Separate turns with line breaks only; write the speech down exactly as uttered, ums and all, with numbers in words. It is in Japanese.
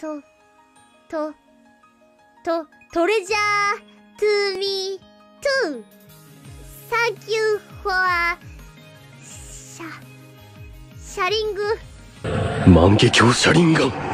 と、と、と、トレジャー、トゥーミー、トゥー。Thank you for シャ、シャリング。
万華鏡車輪ガン。